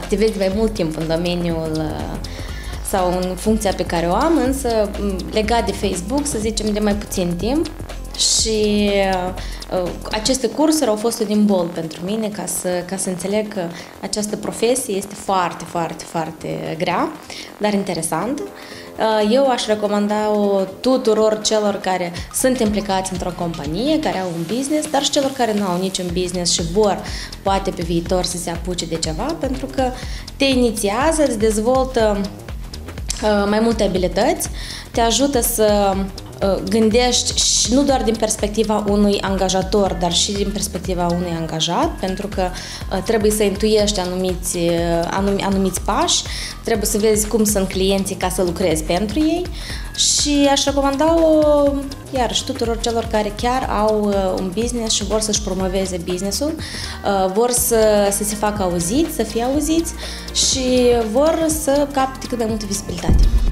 activez de mai mult timp în domeniul sau în funcția pe care o am, însă legat de Facebook, să zicem, de mai puțin timp. Și aceste cursuri au fost un imbol pentru mine ca să înțeleg că această profesie este foarte, foarte, foarte grea, dar interesantă. Eu aș recomanda-o tuturor celor care sunt implicați într-o companie, care au un business, dar și celor care nu au niciun business și vor, poate pe viitor, să se apuce de ceva, pentru că te inițiază, îți dezvoltă mai multe abilități, te ajută să gândești și nu doar din perspectiva unui angajator, dar și din perspectiva unui angajat, pentru că trebuie să intuiești anumiți pași, trebuie să vezi cum sunt clienții ca să lucrezi pentru ei și aș recomanda-o iarăși tuturor celor care chiar au un business și vor să-și promoveze businessul, vor să se facă auziți, să fie auziți și vor să capte cât mai multă vizibilitate.